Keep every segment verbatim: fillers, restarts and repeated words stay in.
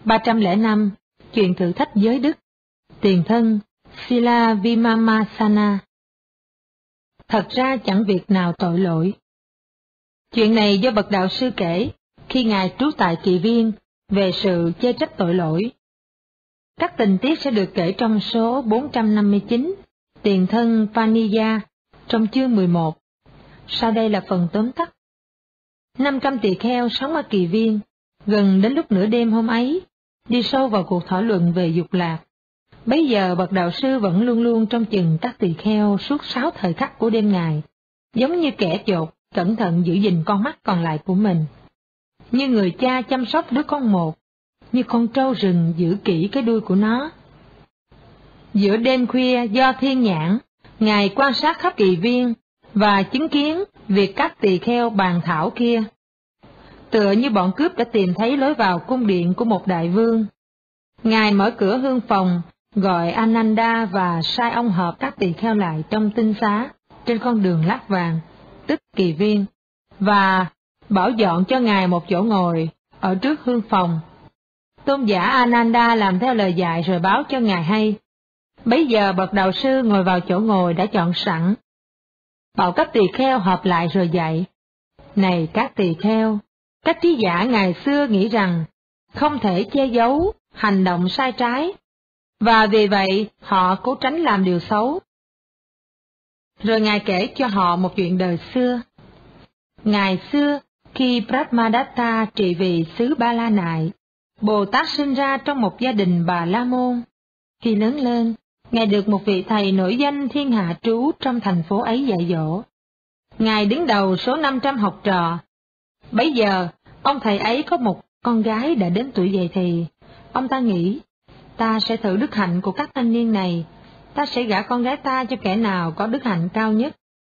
ba trăm lẻ năm, chuyện thử thách giới đức. Tiền thân Sila Vimamasana. Thật ra chẳng việc nào tội lỗi. Chuyện này do bậc đạo sư kể khi ngài trú tại Kỳ Viên về sự chê trách tội lỗi. Các tình tiết sẽ được kể trong số bốn trăm năm mươi chín, Tiền thân Paniya, trong chương mười một. Sau đây là phần tóm tắt. năm trăm tỳ kheo sống ở Kỳ Viên, gần đến lúc nửa đêm hôm ấy, đi sâu vào cuộc thảo luận về dục lạc. Bấy giờ bậc đạo sư vẫn luôn luôn trong chừng các tỳ kheo suốt sáu thời khắc của đêm ngày, giống như kẻ chột, cẩn thận giữ gìn con mắt còn lại của mình. Như người cha chăm sóc đứa con một, như con trâu rừng giữ kỹ cái đuôi của nó. Giữa đêm khuya do thiên nhãn, ngài quan sát khắp Kỳ Viên và chứng kiến việc các tỳ kheo bàn thảo kia. Tựa như bọn cướp đã tìm thấy lối vào cung điện của một đại vương. Ngài mở cửa hương phòng, gọi Ananda và sai ông họp các tỳ kheo lại trong tinh xá trên con đường lát vàng, tức Kỳ Viên, và bảo dọn cho ngài một chỗ ngồi ở trước hương phòng. Tôn giả Ananda làm theo lời dạy rồi báo cho ngài hay. Bấy giờ bậc đạo sư ngồi vào chỗ ngồi đã chọn sẵn, bảo các tỳ kheo họp lại rồi dạy: Này các tỳ kheo, các trí giả ngày xưa nghĩ rằng không thể che giấu hành động sai trái, và vì vậy họ cố tránh làm điều xấu. Rồi ngài kể cho họ một chuyện đời xưa. Ngày xưa, khi Brahmadatta trị vì xứ Ba La Nại, Bồ Tát sinh ra trong một gia đình Bà La Môn. Khi lớn lên, ngài được một vị thầy nổi danh thiên hạ trú trong thành phố ấy dạy dỗ. Ngài đứng đầu số năm trăm học trò. Bấy giờ, ông thầy ấy có một con gái đã đến tuổi dậy thì. Ông ta nghĩ, ta sẽ thử đức hạnh của các thanh niên này, ta sẽ gả con gái ta cho kẻ nào có đức hạnh cao nhất.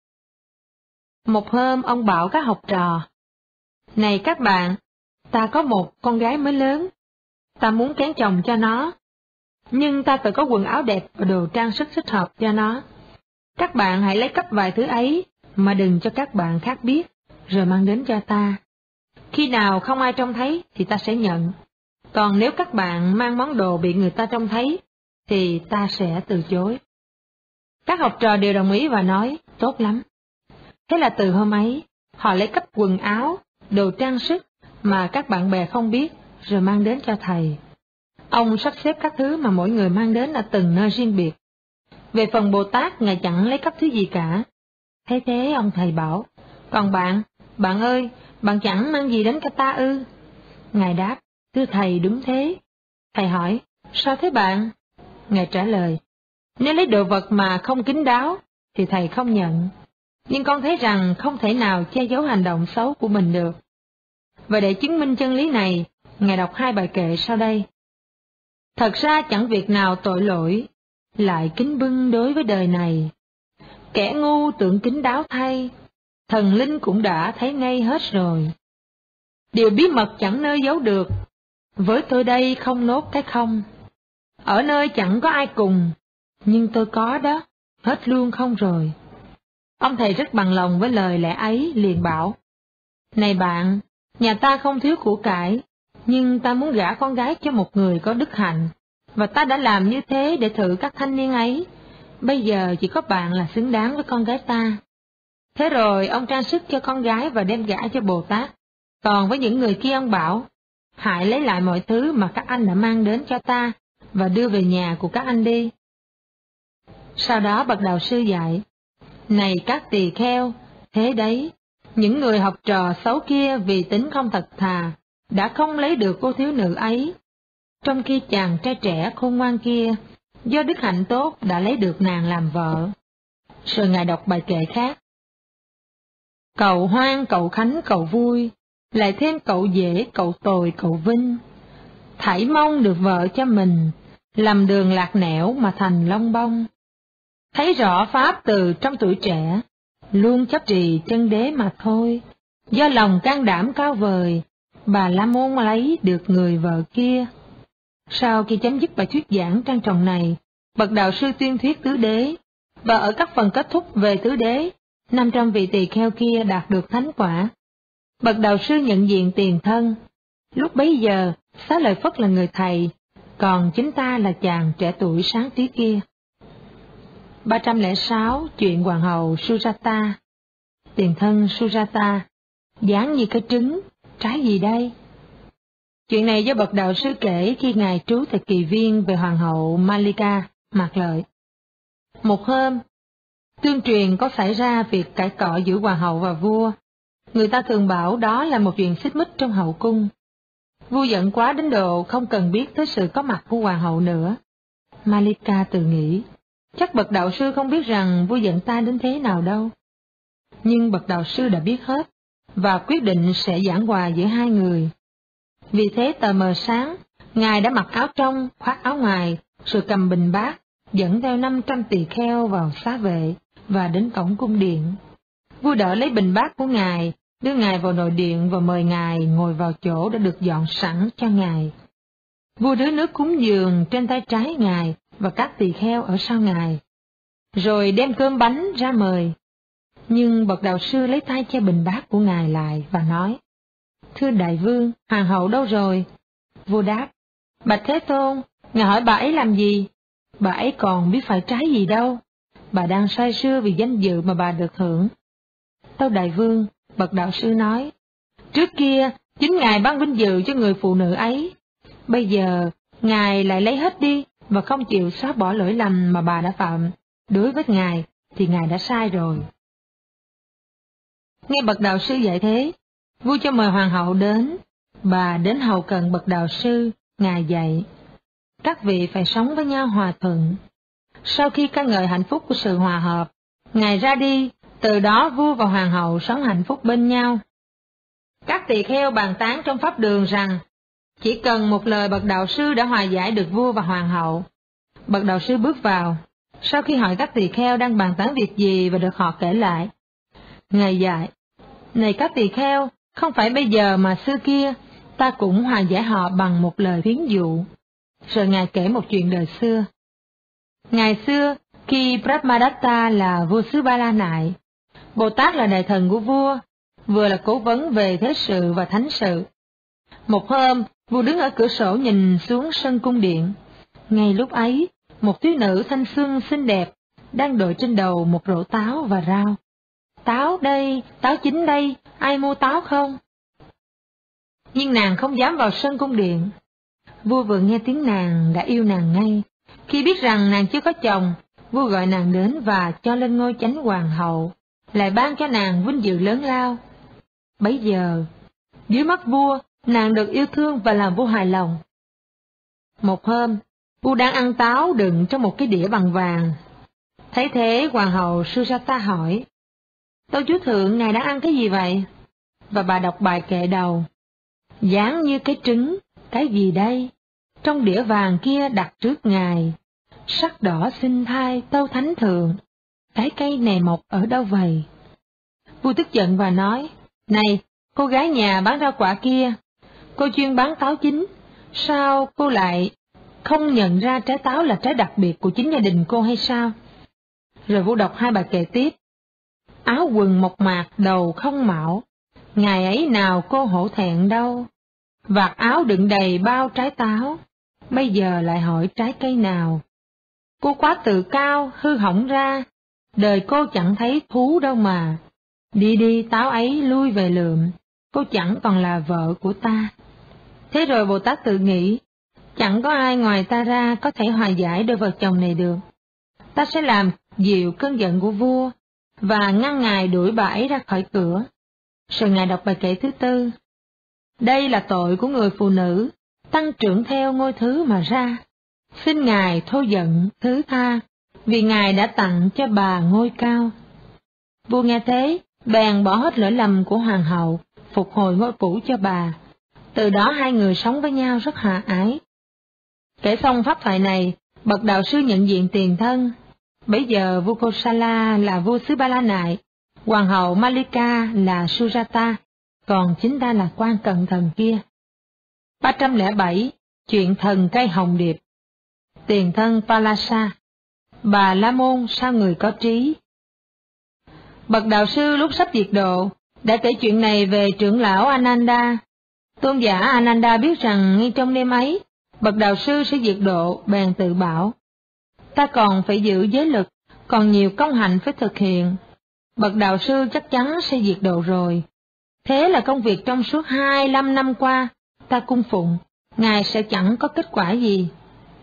Một hôm ông bảo các học trò: Này các bạn, ta có một con gái mới lớn, ta muốn kén chồng cho nó, nhưng ta phải có quần áo đẹp và đồ trang sức thích hợp cho nó. Các bạn hãy lấy cắp vài thứ ấy, mà đừng cho các bạn khác biết, rồi mang đến cho ta. Khi nào không ai trông thấy thì ta sẽ nhận, còn nếu các bạn mang món đồ bị người ta trông thấy, thì ta sẽ từ chối. Các học trò đều đồng ý và nói, tốt lắm. Thế là từ hôm ấy, họ lấy cắp quần áo, đồ trang sức mà các bạn bè không biết, rồi mang đến cho thầy. Ông sắp xếp các thứ mà mỗi người mang đến ở từng nơi riêng biệt. Về phần Bồ Tát, ngài chẳng lấy cắp thứ gì cả. Thế thế ông thầy bảo, còn bạn, bạn ơi, bạn chẳng mang gì đến cho ta ư? Ngài đáp, thưa thầy, đúng thế. Thầy hỏi, sao thế bạn? Ngài trả lời, nếu lấy đồ vật mà không kín đáo, thì thầy không nhận. Nhưng con thấy rằng không thể nào che giấu hành động xấu của mình được. Và để chứng minh chân lý này, ngài đọc hai bài kệ sau đây. Thật ra chẳng việc nào tội lỗi, lại kính bưng đối với đời này. Kẻ ngu tưởng kín đáo thay, thần linh cũng đã thấy ngay hết rồi. Điều bí mật chẳng nơi giấu được, với tôi đây không nốt cái không. Ở nơi chẳng có ai cùng, nhưng tôi có đó, hết luôn không rồi. Ông thầy rất bằng lòng với lời lẽ ấy, liền bảo, này bạn, nhà ta không thiếu của cải, nhưng ta muốn gả con gái cho một người có đức hạnh, và ta đã làm như thế để thử các thanh niên ấy. Bây giờ chỉ có bạn là xứng đáng với con gái ta. Thế rồi ông trang sức cho con gái và đem gả cho Bồ Tát. Còn với những người kia ông bảo, hãy lấy lại mọi thứ mà các anh đã mang đến cho ta, và đưa về nhà của các anh đi. Sau đó bậc đạo sư dạy, này các tỳ kheo, thế đấy, những người học trò xấu kia vì tính không thật thà, đã không lấy được cô thiếu nữ ấy, trong khi chàng trai trẻ khôn ngoan kia, do đức hạnh tốt đã lấy được nàng làm vợ. Rồi ngài đọc bài kệ khác. Cậu hoan, cậu khánh, cậu vui, lại thêm cậu dễ, cậu tồi, cậu vinh. Thảy mong được vợ cho mình, làm đường lạc nẻo mà thành long bông. Thấy rõ pháp từ trong tuổi trẻ, luôn chấp trì chân đế mà thôi. Do lòng can đảm cao vời, Bà La Môn lấy được người vợ kia. Sau khi chấm dứt bài thuyết giảng trang trọng này, bậc đạo sư tuyên thuyết tứ đế, và ở các phần kết thúc về tứ đế, năm trăm vị tỳ kheo kia đạt được thánh quả. Bậc đạo sư nhận diện tiền thân. Lúc bấy giờ, Xá Lợi Phất là người thầy, còn chính ta là chàng trẻ tuổi sáng trí kia. ba trăm lẻ sáu. Chuyện Hoàng hậu Sujata. Tiền thân Sujata, dáng như cái trứng, trái gì đây? Chuyện này do bậc đạo sư kể khi ngài trú tại Kỳ Viên về Hoàng hậu Malika, Mạc Lợi. Một hôm, tương truyền có xảy ra việc cãi cọ giữa hoàng hậu và vua. Người ta thường bảo đó là một chuyện xích mích trong hậu cung. Vua giận quá đến độ không cần biết tới sự có mặt của hoàng hậu nữa. Malika tự nghĩ, chắc bậc đạo sư không biết rằng vua giận ta đến thế nào đâu. Nhưng bậc đạo sư đã biết hết, và quyết định sẽ giảng hòa giữa hai người. Vì thế tờ mờ sáng, ngài đã mặc áo trong, khoác áo ngoài, rồi cầm bình bát, dẫn theo năm trăm tỳ kheo vào xá vệ, và đến cổng cung điện. Vua đỡ lấy bình bát của ngài, đưa ngài vào nội điện và mời ngài ngồi vào chỗ đã được dọn sẵn cho ngài. Vua rưới nước cúng dường trên tay trái ngài và các tỳ kheo ở sau ngài, rồi đem cơm bánh ra mời. Nhưng bậc đạo sư lấy tay che bình bát của ngài lại và nói, thưa đại vương, hoàng hậu đâu rồi? Vua đáp, bạch Thế Tôn, ngài hỏi bà ấy làm gì? Bà ấy còn biết phải trái gì đâu, bà đang say sưa vì danh dự mà bà được hưởng. Tâu đại vương, bậc đạo sư nói, trước kia chính ngài ban vinh dự cho người phụ nữ ấy, bây giờ ngài lại lấy hết đi và không chịu xóa bỏ lỗi lầm mà bà đã phạm. Đối với ngài thì ngài đã sai rồi. Nghe bậc đạo sư dạy thế, vua cho mời hoàng hậu đến. Bà đến hầu cận bậc đạo sư, ngài dạy, các vị phải sống với nhau hòa thuận. Sau khi ca ngợi hạnh phúc của sự hòa hợp, ngài ra đi, từ đó vua và hoàng hậu sống hạnh phúc bên nhau. Các tỳ kheo bàn tán trong pháp đường rằng, chỉ cần một lời bậc đạo sư đã hòa giải được vua và hoàng hậu. Bậc đạo sư bước vào, sau khi hỏi các tỳ kheo đang bàn tán việc gì và được họ kể lại. Ngài dạy, này các tỳ kheo, không phải bây giờ mà xưa kia, ta cũng hòa giải họ bằng một lời phiến dụ. Rồi ngài kể một chuyện đời xưa. Ngày xưa, khi Brahmadatta là vua xứ Ba La Nại, Bồ Tát là đại thần của vua, vừa là cố vấn về thế sự và thánh sự. Một hôm, vua đứng ở cửa sổ nhìn xuống sân cung điện. Ngay lúc ấy, một thiếu nữ thanh xuân xinh đẹp đang đội trên đầu một rổ táo và rao. Táo đây, táo chín đây, ai mua táo không? Nhưng nàng không dám vào sân cung điện. Vua vừa nghe tiếng nàng đã yêu nàng ngay. Khi biết rằng nàng chưa có chồng, vua gọi nàng đến và cho lên ngôi chánh hoàng hậu, lại ban cho nàng vinh dự lớn lao. Bấy giờ, dưới mắt vua, nàng được yêu thương và làm vua hài lòng. Một hôm, vua đang ăn táo đựng trong một cái đĩa bằng vàng. Thấy thế, hoàng hậu Sujata hỏi, tâu chúa thượng, ngài đang ăn cái gì vậy? Và bà đọc bài kệ đầu, dáng như cái trứng, cái gì đây? Trong đĩa vàng kia đặt trước ngài, sắc đỏ xinh thai tâu thánh thượng, cái cây này mọc ở đâu vậy? Vua tức giận và nói, này, cô gái nhà bán rau quả kia, cô chuyên bán táo chín, sao cô lại không nhận ra trái táo là trái đặc biệt của chính gia đình cô hay sao? Rồi vua đọc hai bài kệ tiếp, áo quần mộc mạc đầu không mão, ngày ấy nào cô hổ thẹn đâu, vạt áo đựng đầy bao trái táo, bây giờ lại hỏi trái cây nào. Cô quá tự cao, hư hỏng ra, đời cô chẳng thấy thú đâu mà, đi đi táo ấy lui về lượm, cô chẳng còn là vợ của ta. Thế rồi Bồ Tát tự nghĩ, chẳng có ai ngoài ta ra có thể hòa giải đôi vợ chồng này được. Ta sẽ làm dịu cơn giận của vua, và ngăn ngài đuổi bà ấy ra khỏi cửa. Rồi ngài đọc bài kệ thứ tư. Đây là tội của người phụ nữ, tăng trưởng theo ngôi thứ mà ra. Xin ngài thôi giận, thứ tha, vì ngài đã tặng cho bà ngôi cao. Vua nghe thế, bèn bỏ hết lỗi lầm của hoàng hậu, phục hồi ngôi cũ cho bà. Từ đó hai người sống với nhau rất hòa ái. Kể xong pháp thoại này, bậc đạo sư nhận diện tiền thân. Bấy giờ vua Kosala là vua xứ Ba La Nại, hoàng hậu Malika là Sujata, còn chính ta là quan cận thần kia. ba trăm lẻ bảy. Chuyện thần cây hồng điệp. Tiền thân Palasa. Bà La Môn sao người có trí. Bậc đạo sư lúc sắp diệt độ đã kể chuyện này về trưởng lão Ananda. Tôn giả Ananda biết rằng ngay trong đêm ấy, bậc đạo sư sẽ diệt độ, bèn tự bảo: ta còn phải giữ giới lực, còn nhiều công hạnh phải thực hiện. Bậc đạo sư chắc chắn sẽ diệt độ rồi. Thế là công việc trong suốt hai mươi lăm năm qua, ta cung phụng, Ngài sẽ chẳng có kết quả gì.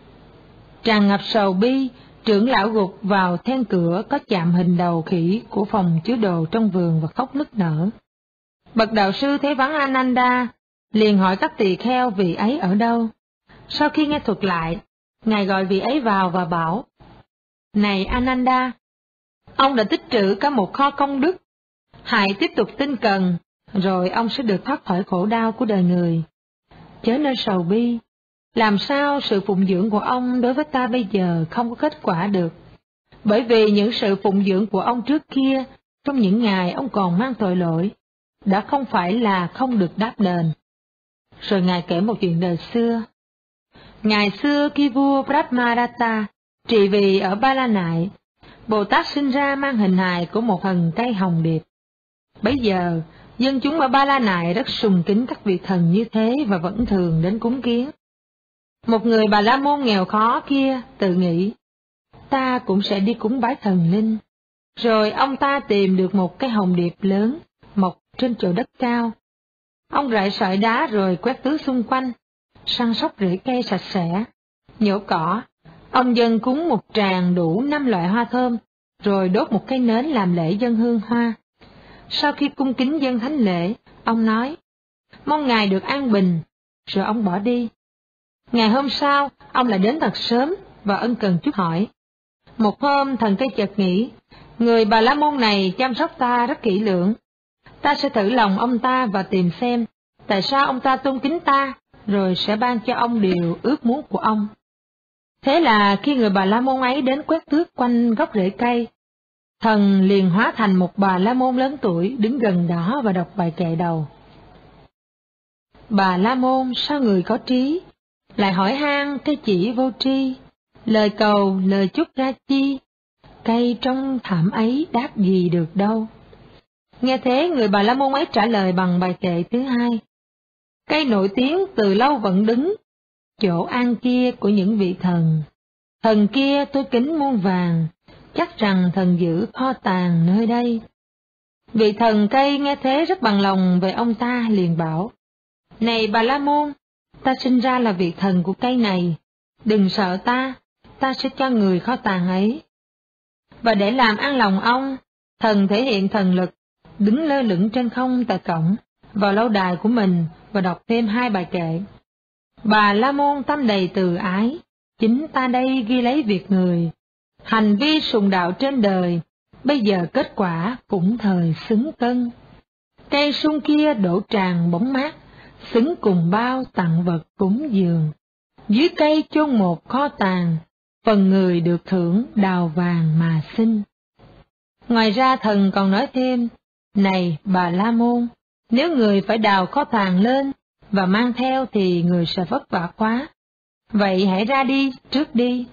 Tràn ngập sầu bi, trưởng lão gục vào then cửa có chạm hình đầu khỉ của phòng chứa đồ trong vườn và khóc nức nở. Bậc đạo sư thấy vắng Ananda, liền hỏi các tỳ kheo vị ấy ở đâu. Sau khi nghe thuật lại, Ngài gọi vị ấy vào và bảo: này Ananda, ông đã tích trữ cả một kho công đức, hãy tiếp tục tinh cần, rồi ông sẽ được thoát khỏi khổ đau của đời người. Chớ nên sầu bi, làm sao sự phụng dưỡng của ông đối với ta bây giờ không có kết quả được, bởi vì những sự phụng dưỡng của ông trước kia, trong những ngày ông còn mang tội lỗi, đã không phải là không được đáp đền. Rồi Ngài kể một chuyện đời xưa. Ngày xưa khi vua Brahmadatta trị vì ở Ba La Nại, Bồ Tát sinh ra mang hình hài của một thần cây hồng điệp. Bấy giờ, dân chúng ở Ba La Nại rất sùng kính các vị thần như thế và vẫn thường đến cúng kiến. Một người Bà La Môn nghèo khó kia tự nghĩ, ta cũng sẽ đi cúng bái thần linh. Rồi ông ta tìm được một cái hồng điệp lớn, mọc trên chỗ đất cao. Ông rải sỏi đá rồi quét tứ xung quanh, săn sóc rễ cây sạch sẽ, nhổ cỏ. Ông dâng cúng một tràng đủ năm loại hoa thơm, rồi đốt một cái nến làm lễ dâng hương hoa. Sau khi cung kính dâng thánh lễ, ông nói: mong Ngài được an bình, rồi ông bỏ đi. Ngày hôm sau, ông lại đến thật sớm và ân cần chút hỏi. Một hôm thần cây chợt nghĩ, người Bà La Môn này chăm sóc ta rất kỹ lưỡng, ta sẽ thử lòng ông ta và tìm xem tại sao ông ta tôn kính ta, rồi sẽ ban cho ông điều ước muốn của ông. Thế là khi người Bà La Môn ấy đến quét tước quanh gốc rễ cây, thần liền hóa thành một Bà La Môn lớn tuổi đứng gần đó và đọc bài kệ đầu. Bà La Môn sao người có trí, lại hỏi han cái chỉ vô tri, lời cầu lời chúc ra chi, cây trong thảm ấy đáp gì được đâu. Nghe thế, người Bà La Môn ấy trả lời bằng bài kệ thứ hai. Cây nổi tiếng từ lâu vẫn đứng, chỗ an kia của những vị thần. Thần kia tôi kính muôn vàng, chắc rằng thần giữ kho tàng nơi đây. Vị thần cây nghe thế rất bằng lòng về ông ta, liền bảo: này Bà La Môn, ta sinh ra là vị thần của cây này, đừng sợ ta, ta sẽ cho người kho tàng ấy. Và để làm an lòng ông, thần thể hiện thần lực, đứng lơ lửng trên không tại cổng, vào lâu đài của mình và đọc thêm hai bài kệ. Bà La Môn tâm đầy từ ái, chính ta đây ghi lấy việc người, hành vi sùng đạo trên đời, bây giờ kết quả cũng thời xứng cân. Cây sung kia đổ tràn bóng mát, xứng cùng bao tặng vật cúng dường. Dưới cây chôn một kho tàng, phần người được thưởng đào vàng mà xin. Ngoài ra thần còn nói thêm, này Bà La Môn, nếu người phải đào kho tàng lên và mang theo thì người sẽ vất vả quá. Vậy hãy ra đi, trước đi.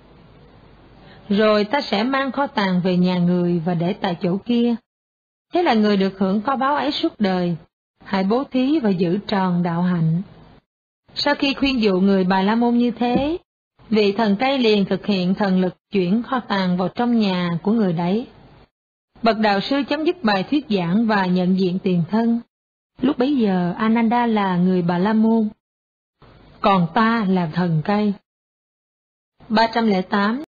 Rồi ta sẽ mang kho tàng về nhà người và để tại chỗ kia. Thế là người được hưởng kho báu ấy suốt đời. Hãy bố thí và giữ tròn đạo hạnh. Sau khi khuyên dụ người Bà La Môn như thế, vị thần cây liền thực hiện thần lực chuyển kho tàng vào trong nhà của người đấy. Bậc đạo sư chấm dứt bài thuyết giảng và nhận diện tiền thân. Lúc bấy giờ Ananda là người Bà La Môn, còn ta là thần cây. ba trăm lẻ tám